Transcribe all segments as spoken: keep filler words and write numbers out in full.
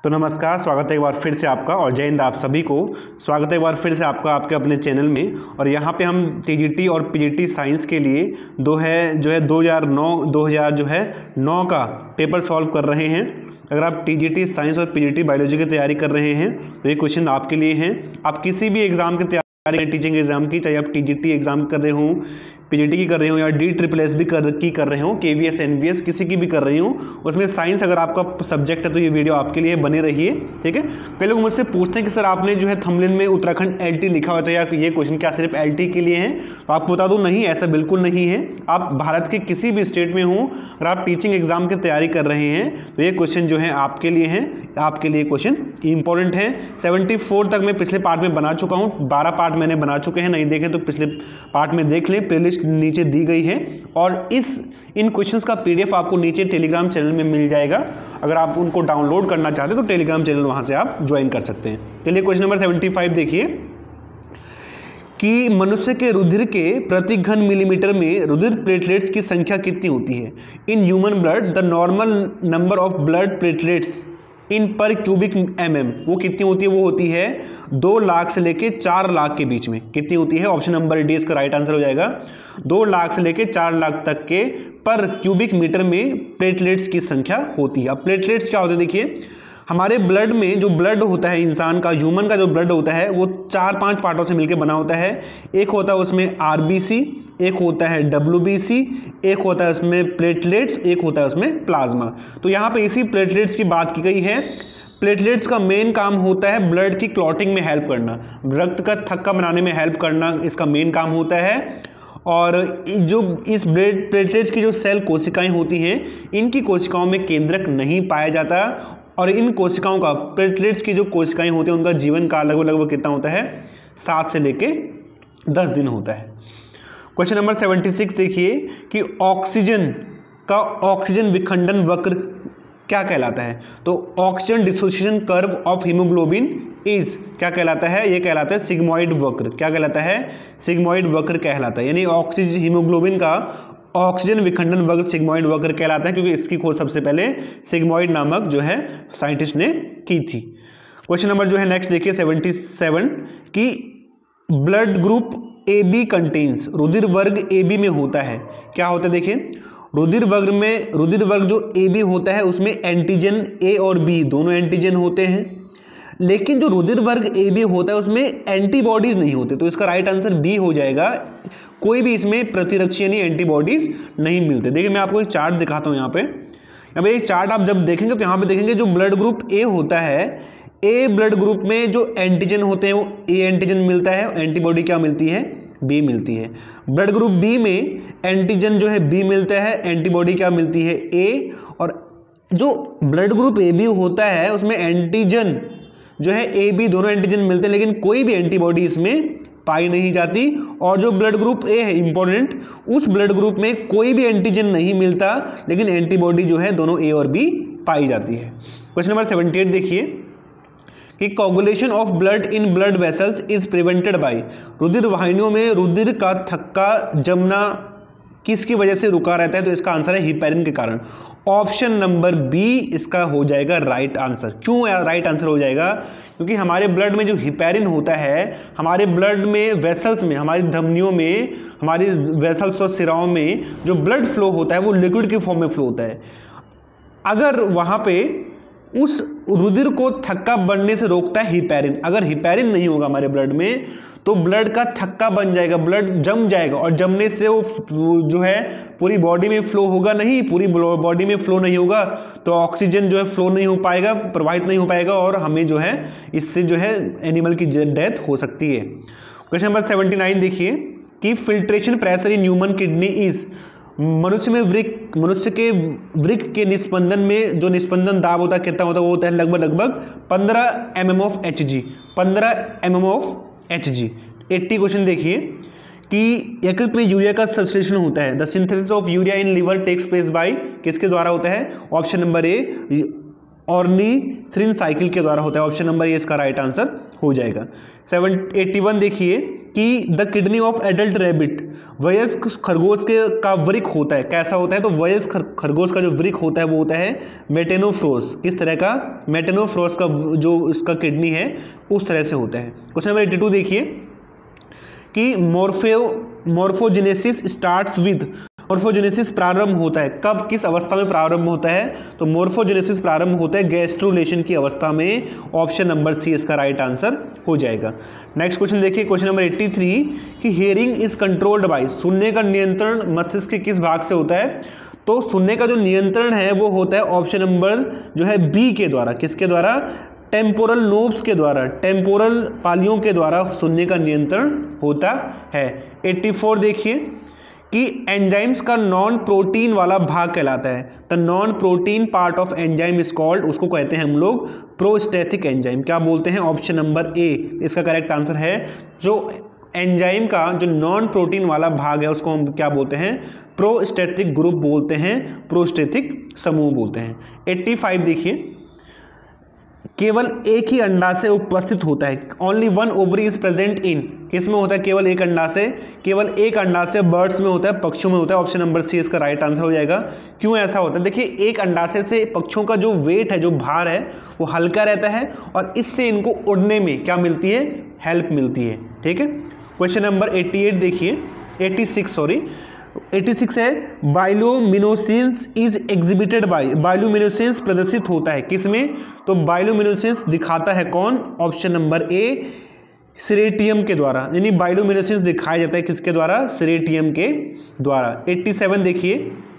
तो नमस्कार, स्वागत है एक बार फिर से आपका और जय हिंद आप सभी को। स्वागत है एक बार फिर से आपका आपके अपने चैनल में। और यहाँ पे हम टीजीटी और पीजीटी साइंस के लिए दो है जो है दो हज़ार नौ दो हज़ार जो है नौ का पेपर सॉल्व कर रहे हैं। अगर आप टीजीटी साइंस और पीजीटी बायोलॉजी की तैयारी कर रहे हैं तो ये क्वेश्चन आपके लिए हैं। आप किसी भी एग्जाम की तैयारी, टीचिंग एग्जाम की, चाहे आप टीजीटी एग्जाम कर रहे हो, पीजीटी की कर रहे हो या डी ट्रिपल एस भी कर की कर रहे हो, केवीएस एनवीएस किसी की भी कर रही हूँ, उसमें साइंस अगर आपका सब्जेक्ट है तो ये वीडियो आपके लिए बने रहिए। ठीक है। कई लोग मुझसे पूछते हैं कि सर आपने जो है थंबनेल में उत्तराखंड एलटी लिखा हुआ था, या ये क्वेश्चन क्या सिर्फ एलटी के लिए है? तो आपको बता दूं, नहीं, ऐसा बिल्कुल नहीं है। आप भारत के किसी भी स्टेट में हो, अगर आप टीचिंग एग्जाम की तैयारी कर रहे हैं तो ये क्वेश्चन जो है आपके लिए है, आपके लिए क्वेश्चन इंपॉर्टेंट है। सेवेंटी फोर तक मैं पिछले पार्ट में बना चुका हूँ, बारह पार्ट मैंने बना चुके हैं। नहीं देखें तो पिछले पार्ट में देख लें, प्लेलिस्ट नीचे दी गई है। और इस इन क्वेश्चंस का पीडीएफ आपको नीचे टेलीग्राम चैनल में मिल जाएगा। अगर आप उनको डाउनलोड करना चाहते हैं तो टेलीग्राम चैनल वहां से आप ज्वाइन कर सकते हैं। चलिए क्वेश्चन नंबर सेवेंटी फाइव देखिए कि मनुष्य के रुधिर के प्रति घन मिलीमीटर में रुधिर प्लेटलेट्स की संख्या कितनी होती है? In human blood the normal number of blood platelets in per cubic M M वो कितनी होती है? वो होती है दो लाख से लेके चार लाख के बीच में। कितनी होती है? ऑप्शन नंबर डी इसका राइट आंसर हो जाएगा। दो लाख से लेके चार लाख तक के पर क्यूबिक मीटर में प्लेटलेट्स की संख्या होती है। अब प्लेटलेट्स क्या होते हैं? देखिए, हमारे ब्लड में जो ब्लड होता है, इंसान का, ह्यूमन का जो ब्लड होता है, वो चार पांच पार्टों से मिलकर बना होता है। एक होता है उसमें आरबीसी, एक होता है डब्ल्यूबीसी, एक होता है उसमें प्लेटलेट्स, एक होता है उसमें प्लाज्मा। तो यहाँ पे इसी प्लेटलेट्स की बात की गई है। प्लेटलेट्स का मेन काम होता है ब्लड की क्लॉटिंग में हेल्प करना, रक्त का थक्का बनाने में हेल्प करना, इसका मेन काम होता है। और जो इस ब्लड प्लेटलेट्स की जो सेल कोशिकाएं होती हैं, इनकी कोशिकाओं में केंद्रक नहीं पाया जाता। और इन कोशिकाओं का, प्लेटलेट्स की जो कोशिकाएं होती हैं, उनका जीवन काल लगभग लगभग कितना होता है? सात से लेके दस दिन होता है। क्वेश्चन नंबर सेवेंटी सिक्स देखिए कि ऑक्सीजन का ऑक्सीजन विखंडन वक्र क्या कहलाता है? तो oxygen dissociation curve of haemoglobin is क्या कहलाता है? ये कहलाता है सिग्मोइड वक्र। क्या कहलाता है? सिग्मोइड वक्र कहलाता है। यानी ऑक्सीजन हीमोग्लोबिन का ऑक्सीजन विखंडन वक्र सिग्मोइड वक्र कहलाता है, क्योंकि इसकी खोज सबसे पहले सिग्मोइड नामक जो है साइंटिस्ट ने की थी। क्वेश्चन नंबर जो है नेक्स्ट देखिए सेवेंटी सेवन कि blood group A B contains, रुधिर वर्ग ए बी में होता है। क्या होता है? देखिए, रुधिर वर्ग में, रुधिर वर्ग जो ए बी होता है उसमें एंटीजन ए और बी दोनों एंटीजन होते हैं। लेकिन जो रुधिर वर्ग ए बी होता है उसमें एंटीबॉडीज नहीं होते। तो इसका राइट आंसर बी हो जाएगा। कोई भी इसमें प्रतिरक्षी यानी एंटीबॉडीज नहीं मिलते। देखिए, मैं आपको एक चार्ट दिखाता हूँ। यहाँ पे यहाँ पे एक चार्ट आप जब देखेंगे तो यहाँ पे देखेंगे जो ब्लड ग्रुप ए होता है, ए ब्लड ग्रुप में जो एंटीजन होते हैं वो ए एंटीजन मिलता है, एंटीबॉडी क्या मिलती है? बी मिलती है। ब्लड ग्रुप बी में एंटीजन जो है बी मिलता है, एंटीबॉडी क्या मिलती है? ए। और जो ब्लड ग्रुप ए बी होता है उसमें एंटीजन जो है ए बी दोनों एंटीजन मिलते हैं, लेकिन कोई भी एंटीबॉडी इसमें पाई नहीं जाती। और जो ब्लड ग्रुप ए है इंपॉर्टेंट, उस ब्लड ग्रुप में कोई भी एंटीजन नहीं मिलता, लेकिन एंटीबॉडी जो है दोनों ए और बी पाई जाती है। क्वेश्चन नंबर सेवेंटी एट देखिए कि coagulation of blood in blood vessels is prevented by, रुधिर वाहिनियों में रुधिर का थक्का जमना किसकी वजह से रुका रहता है? तो इसका आंसर है हिपैरिन के कारण। ऑप्शन नंबर बी इसका हो जाएगा राइट आंसर। क्यों राइट आंसर हो जाएगा? क्योंकि हमारे ब्लड में जो हिपैरिन होता है, हमारे ब्लड में वेसल्स में, हमारी धमनियों में, हमारी वेसल्स और सिराओं में जो ब्लड फ्लो होता है वो लिक्विड के फॉर्म में फ्लो होता है। अगर वहाँ पे उस रुधिर को थक्का बनने से रोकता है हिपैरिन। अगर हिपैरिन नहीं होगा हमारे ब्लड में तो ब्लड का थक्का बन जाएगा, ब्लड जम जाएगा, और जमने से वो जो है पूरी बॉडी में फ्लो होगा नहीं, पूरी बॉडी में फ्लो नहीं होगा तो ऑक्सीजन जो है फ्लो नहीं हो पाएगा, प्रवाहित नहीं हो पाएगा, और हमें जो है इससे जो है एनिमल की डेथ हो सकती है। क्वेश्चन नंबर सेवेंटी नाइन देखिए कि filtration pressure in human kidney is, मनुष्य में वृक्क मनुष्य के वृक्क के निस्पंदन में जो निस्पंदन दाब होता है कितना होता है? वो होता है लगभग लगभग पंद्रह M M of H G, पंद्रह M M of H G. Eighty question देखिए कि यकृत में यूरिया का संश्लेषण होता है। The synthesis of urea in liver takes place by, किसके द्वारा होता है? Option number A ornithine cycle के द्वारा होता है। ऑप्शन नंबर ए इसका राइट आंसर हो जाएगा। सेवन एट्टी वन देखिए कि the kidney of adult rabbit, वयस्क खरगोश के का वृक्क होता है, कैसा होता है? तो वयस्क खर, खरगोश का जो वृक्क होता है वो होता है मेटेनोफ्रोस। किस तरह का? मेटेनोफ्रोस का जो उसका किडनी है उस तरह से होता है। क्वेश्चन नंबर एट्टी टू देखिए कि morpho morphogenesis starts with, morphogenesis प्रारंभ होता है कब, किस अवस्था में प्रारंभ होता है? तो मॉर्फोजेनेसिस प्रारंभ होता है गैस्ट्रुलेशन की अवस्था में। ऑप्शन नंबर सी इसका राइट आंसर हो जाएगा। नेक्स्ट क्वेश्चन देखिए, क्वेश्चन नंबर एट्टी थ्री कि हियरिंग इज कंट्रोल्ड बाय, सुनने का नियंत्रण मस्तिष्क के किस भाग से होता है? तो सुनने का जो नियंत्रण है वो होता है ऑप्शन नंबर जो है बी के द्वारा। किसके द्वारा? टेम्पोरल लोब्स के द्वारा, टेम्पोरल पालियों के द्वारा सुनने का नियंत्रण होता है। एट्टी फोर देखिए कि एंजाइम्स का नॉन प्रोटीन वाला भाग कहलाता है। The non protein part of enzyme is called, उसको कहते हैं हम लोग प्रोस्टेटिक एंजाइम। क्या बोलते हैं? ऑप्शन नंबर ए इसका करेक्ट आंसर है। जो एंजाइम का जो नॉन प्रोटीन वाला भाग है उसको हम क्या बोलते हैं? प्रोस्टेटिक ग्रुप बोलते हैं, प्रोस्टेटिक समूह बोलते हैं। एट्टी फाइव देखिए, केवल एक ही अंडा से उपस्थित होता है, only one ovary is present in, किस में होता है? केवल एक अंडा से, केवल एक अंडा से बर्ड्स में होता है, पक्षियों में होता है। ऑप्शन नंबर सी इसका राइट आंसर हो जाएगा। क्यों ऐसा होता है? देखिए एक अंडाशय से पक्षियों का जो वेट है, जो भार है वो हल्का रहता है और इससे इनको उड़ने में क्या मिलती है? हेल्प मिलती है। ठीक है। क्वेश्चन नंबर एट्टी एट देखिए, eighty six sorry eighty six है bioluminescence is exhibited by, bioluminescence प्रदर्शित होता है किसमें? तो बायोल्यूमिनेसेंस दिखाता है कौन? ऑप्शन नंबर ए सीरेटियम के द्वारा, यानी बायोल्यूमिनेसेंस दिखाया जाता है किसके द्वारा? सीरेटियम के द्वारा। एट्टी सेवन देखिए,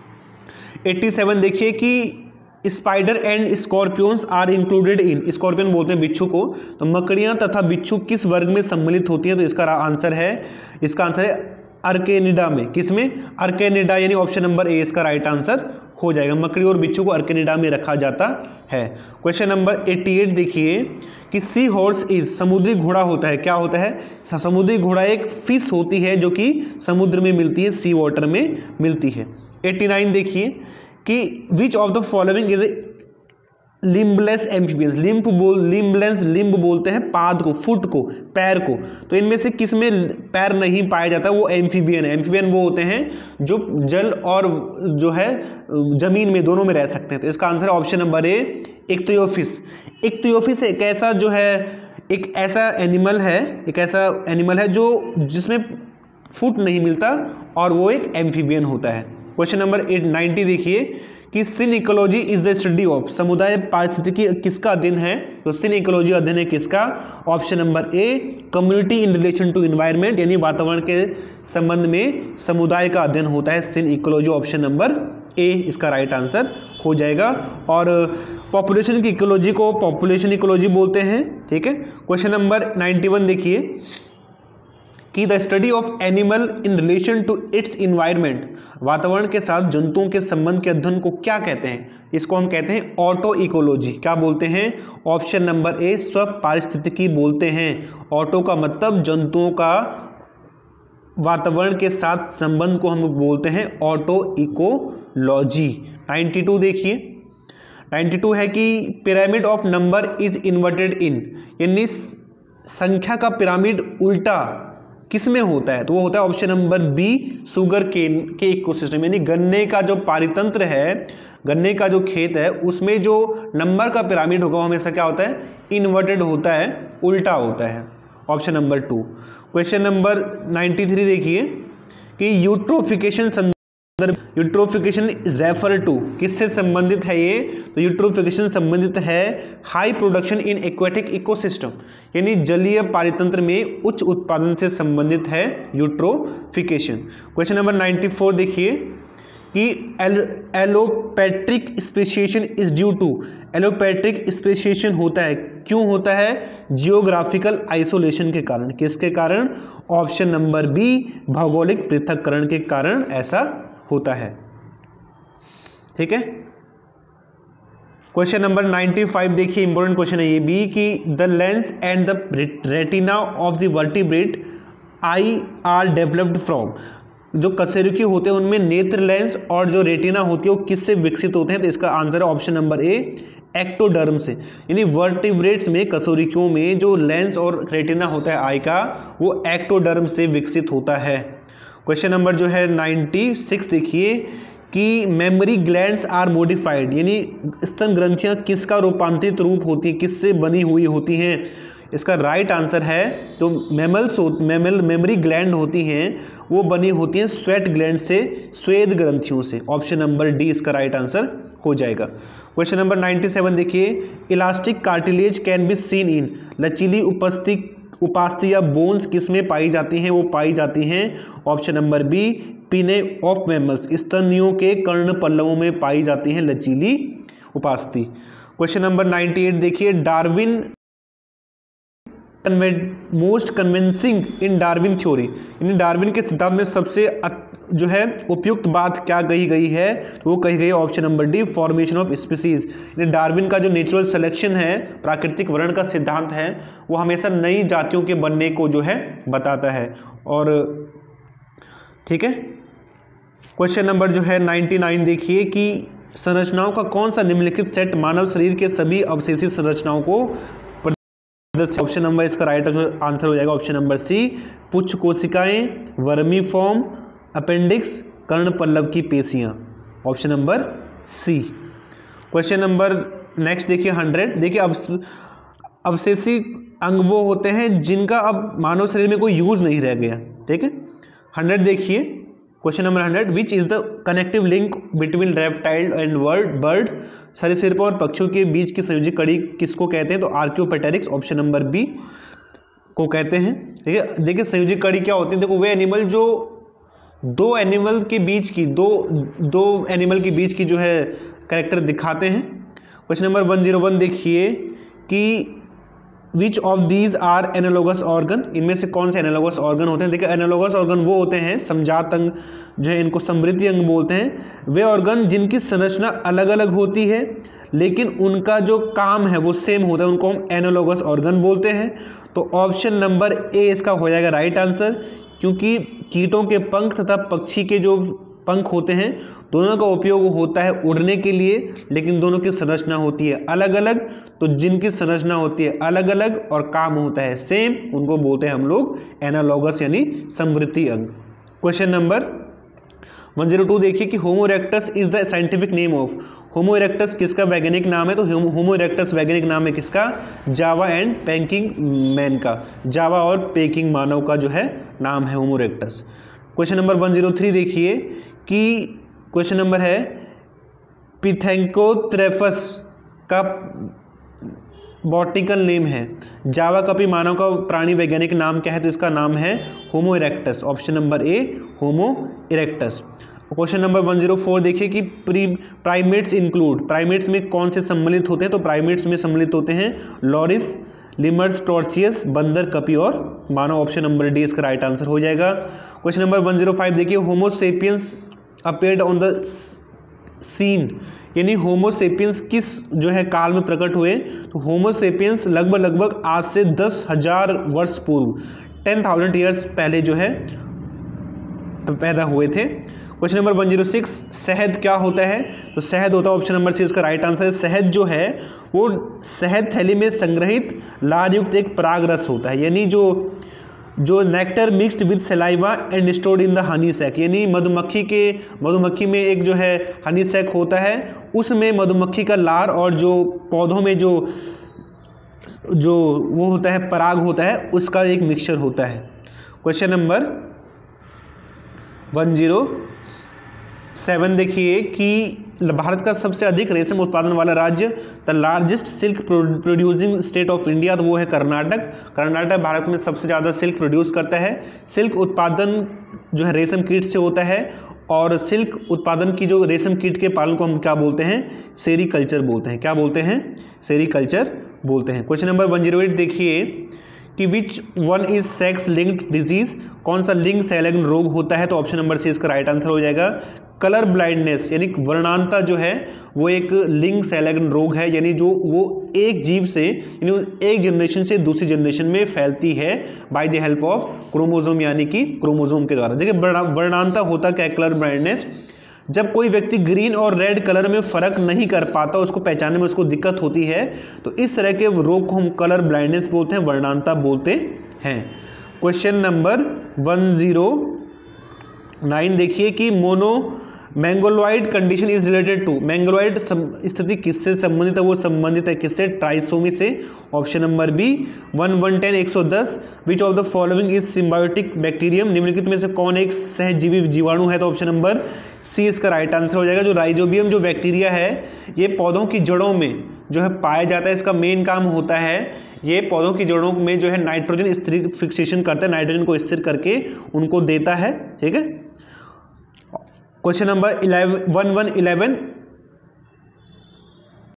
एट्टी सेवन देखिए कि spider and scorpions are included in, scorpion बोलते हैं बिच्छू को, तो मकड़ियां तथा बिच्छू किस वर्ग में सम्मिलित होती हैं? तो इसका आंसर है, इसका आंसर है अर्केनिडा में। किसमें? अर्केनिडा, यानी ऑप्शन नंबर ए इसका राइट आंसर हो जाएगा। मकड़ी और बिच्छू को अर्केनिडा में रखा जाता है। क्वेश्चन नंबर एट्टी एट देखिए कि सी हॉर्स इज, समुद्री घोड़ा होता है, क्या होता है? समुद्री घोड़ा एक फिश होती है जो कि समुद्र में मिलती है, सी वाटर में मिलती है। एट्टी नाइन देखिए कि which of the following is a limbless amphibians, limb बोल लिम्बलेस, लिम्ब बोलते हैं पाद को, फुट को, पैर को, तो इनमें से किस में पैर नहीं पाया जाता? वो एम्फीबियन है। एम्फीबियन वो होते हैं जो जल और जो है जमीन में दोनों में रह सकते हैं। तो इसका answer option number A ichthyophis. Ichthyophis एक ऐसा जो है, एक ऐसा एनिमल है, एक ऐसा एनिमल है जो जिसमें फुट नहीं मिलता और वो एक एम्फीबियन होता है। क्वेश्चन नंबर एट नाइन्टी देखिए कि synecology is the study of, समुदाय पारिस्थितिकी किसका अध्ययन है? तो सिन इकोलॉजी अध्ययन है किसका? Option number A community in relation to environment, यानी वातावरण के संबंध में समुदाय का अध्ययन होता है synecology. Option number A इसका राइट आंसर हो जाएगा। और पॉपुलेशन की इकोलॉजी को पॉपुलेशन इकोलॉजी बोलते हैं। ठीक है। क्वेश्चन नंबर नाइन्टी वन देखिए कि the study of animal in relation to its environment, वातावरण के साथ जंतुओं के संबंध के अध्ययन को क्या कहते हैं? इसको हम कहते हैं ऑटो इकोलॉजी। क्या बोलते हैं? ऑप्शन नंबर ए स्व पारिस्थितिकी बोलते हैं। ऑटो का मतलब जंतुओं का वातावरण के साथ संबंध को हम बोलते हैं ऑटो इकोलॉजी। नाइन्टी टू देखिए, नाइन्टी टू है कि pyramid of number is inverted in, यानी संख्या का पिरामिड उल्टा किस में होता है? तो वो होता है option number B sugar cane के इकोसिस्टम, यानी गन्ने का जो पारितंत्र है, गन्ने का जो खेत है उसमें जो नंबर का पिरामिड होगा वो हमेशा क्या होता है? इन्वर्टेड होता है, उल्टा होता है। Option number two. Question number ninety three देखिए कि यूट्रोफिकेशन संदर्भ, यूट्रोफिकेशन इज रेफर टू, किससे संबंधित है ये? तो यूट्रोफिकेशन संबंधित है high production in aquatic ecosystem, यानी जलीय पारितंत्र में उच्च उत्पादन से संबंधित है eutrophication. Question number ninety four देखिए कि allopatric speciation is due to, allopatric speciation होता है, क्यों होता है? जियोग्राफिकल आइसोलेशन के कारण। किसके कारण? ऑप्शन नंबर बी भौगोलिक पृथक्करण के कारण ऐसा होता है। ठीक है। क्वेश्चन नंबर नाइन्टी फाइव देखिए, इंपॉर्टेंट क्वेश्चन है ये भी कि the lens and the retina of the vertebrate eye are developed from, जो कशेरुकी होते हैं उनमें नेत्र लेंस और जो रेटिना होती है वो किससे विकसित होते हैं? तो इसका आंसर है ऑप्शन नंबर ए एक्टोडर्म से, यानी वर्टिब्रेट्स में, कशेरुकियों में जो लेंस और रेटिना होता है आई का, वो एक्टोडर्म से विकसित होता है। क्वेश्चन नंबर जो है नाइन्टी सिक्स देखिए कि मेमोरी ग्लैंड्स आर मॉडिफाइड, यानी स्तन ग्रंथियां किसका रूपांतरित रूप होती हैं, किससे बनी हुई होती हैं। इसका राइट आंसर है जो मेमल्स मेमल मेमोरी ग्लैंड होती हैं वो बनी होती हैं स्वेट ग्लैंड से, स्वेद ग्रंथियों से। ऑप्शन नंबर डी इसका राइट आंसर हो जाएगा। क्वेश्चन नंबर नाइन्टी सेवन देखिए, elastic cartilage can be seen in, लचीली उपस्थित उपास्थि या बोन्स किस में पाई जाती हैं, वो पाई जाती हैं option number B pinnae of mammals, स्तनियों के कर्ण पल्लवों में पाई जाती हैं लचीली उपास्थि। क्वेश्चन नंबर नाइन्टी एट देखिए, Darwin most convincing in Darwin theory, यानी डार्विन के सिद्धांत में सबसे जो है उपयुक्त बात क्या कही गई है, तो वो कही गई है option number D formation of species, यानी डार्विन का जो नेचुरल सिलेक्शन है, प्राकृतिक वर्ण का सिद्धांत है, वो हमेशा नई जातियों के बनने को जो है बताता है। और ठीक है, क्वेश्चन नंबर जो है नाइन्टी नाइन देखिए कि संरचनाओं का कौन सा निम्नलिखित सेट मानव शरीर के सभी अवशेषित संरचनाओं को, ऑप्शन नंबर इसका राइट आंसर हो जाएगा ऑप्शन नंबर सी पुच्छ कोशिकाएं, वर्मी फॉर्म, अपेंडिक्स, कर्ण पल्लव की पेशियां, option number C. Question number next देखिए हंड्रेड देखिए, अब अवशेषी अंग वो होते हैं जिनका अब मानव शरीर में कोई यूज नहीं रह गया। ठीक है, हंड्रेड देखिए, question number hundred, which is the connective link between reptile and word bird, सरीसृपों और पक्षियों के बीच की संयोजी कड़ी किसको कहते हैं, तो आर्कियोपेटेरिक्स, ऑप्शन नंबर बी को कहते हैं। ठीक है, देखिए संयोजी कड़ी क्या होती है, देखो वे एनिमल जो दो एनिमल के बीच की दो दो एनिमल के बीच की जो है कैरेक्टर दिखाते हैं। Question number one zero one देखिए कि which of these are analogous organ, इनमें से कौन से एनालोगस ऑर्गन होते हैं। देखिए एनालोगस ऑर्गन वो होते हैं, समजात अंग जो है इनको समृद्धि अंग बोलते हैं, वे ऑर्गन जिनकी संरचना अलग अलग होती है लेकिन उनका जो काम है वो सेम होता है, उनको हम एनालोगस ऑर्गन बोलते हैं। तो ऑप्शन नंबर ए इसका हो जाएगा राइट आंसर, क्योंकि कीटों के पंख तथा पक्षी के जो पंख होते हैं दोनों का उपयोग होता है उड़ने के लिए, लेकिन दोनों की संरचना होती है अलग अलग। तो जिनकी संरचना होती है अलग अलग और काम होता है सेम, उनको बोलते हैं हम लोग एनालॉगस यानी समृद्धि अंग। Question number one zero two देखिए कि homo erectus is the scientific name of, homo erectus किसका वैज्ञानिक नाम है, तो होमो इरेक्टस वैज्ञानिक नाम है किसका, जावा एंड पेकिंग मैन का, जावा और पेकिंग मानव का जो है नाम है homo erectus. Question number one zero three देखिए कि क्वेश्चन नंबर है पिथैंकोथ्रेफस का बॉटिकल नेम है, जावा कपी मानव का प्राणी वैज्ञानिक नाम क्या है, तो इसका नाम है homo erectus, option number A homo erectus. Question number one zero four देखिए कि प्री प्राइमेट्स इंक्लूड, प्राइमेट्स में कौन से सम्मिलित होते हैं, तो प्राइमेट्स में सम्मिलित होते हैं लॉरिस, लिमर्स, टॉर्सियस, बंदर, कपी और मानव, ऑप्शन नंबर डी इसका राइट आंसर हो जाएगा। Question number one zero five देखिए homo sapiens appeared on the scene, यानी होमो सेपियंस किस जो है काल में प्रकट हुए, तो होमो सेपियंस लगभग लगभग आज से दस हजार वर्ष पूर्व, टेन थाउजेंड ईयर्स पहले जो है पैदा हुए थे। Question number one zero six, शहद क्या होता है, तो शहद होता है ऑप्शन नंबर सी इसका राइट आंसर है। शहद जो है वो शहद थैली में संग्रहित लार युक्त एक पराग रस होता है, यानी जो जो nectar mixed with saliva and stored in the honey sac, यानी मधुमक्खी के मधुमक्खी में एक जो है हनी सैक होता है, उसमें मधुमक्खी का लार और जो पौधों में जो जो वो होता है पराग होता है उसका एक मिक्सचर होता है। Question number one zero seven देखिए कि भारत का सबसे अधिक रेशम उत्पादन वाला राज्य, the largest silk producing state of India, तो वो है कर्नाटक। कर्नाटक भारत में सबसे ज़्यादा सिल्क प्रोड्यूस करता है। सिल्क उत्पादन जो है रेशम कीट से होता है, और सिल्क उत्पादन की जो रेशम कीट के पालन को हम क्या बोलते हैं, सेरीकल्चर बोलते हैं। क्या बोलते हैं, सेरीकल्चर बोलते हैं। Question number one zero eight देखिए कि which one is sex linked disease, कौन सा लिंग संलग्न रोग होता है, तो ऑप्शन नंबर सी इसका राइट आंसर हो जाएगा कलर ब्लाइंडनेस, यानी वर्णांता जो है वो एक लिंग संलग्न रोग है, यानी जो वो एक जीव से यानी एक जनरेशन से दूसरी जनरेशन में फैलती है by the help of chromosome, यानी कि क्रोमोसोम के द्वारा। देखिए वर्णांता होता क्या है, कलर ब्लाइंडनेस, जब कोई व्यक्ति ग्रीन और रेड कलर में फ़र्क नहीं कर पाता, उसको पहचानने में उसको दिक्कत होती है, तो इस तरह के रोग को हम कलर ब्लाइंडनेस बोलते हैं, वर्णांता बोलते हैं। Question number one zero nine देखिए कि mono mongoloid condition is related to, mongoloid स्थिति किससे संबंधित है? वो संबंधित है किससे? ट्राइसोमी से। Option number B. One one ten एक सौ दस which of the following is symbiotic bacterium, निम्नलिखित में से कौन एक सहजीवी जीवाणु है? तो ऑप्शन नंबर सी इसका राइट आंसर हो जाएगा। जो राइजोबियम जो बैक्टीरिया है ये पौधों की जड़ों में जो है पाया जाता है, इसका मेन काम होता है ये पौधों की जड़ों में जो है नाइट्रोजन स्थिर फिक्सेशन करता है, नाइट्रोजन को स्थिर करके उनको देता है। ठीक है। Question number eleven one one eleven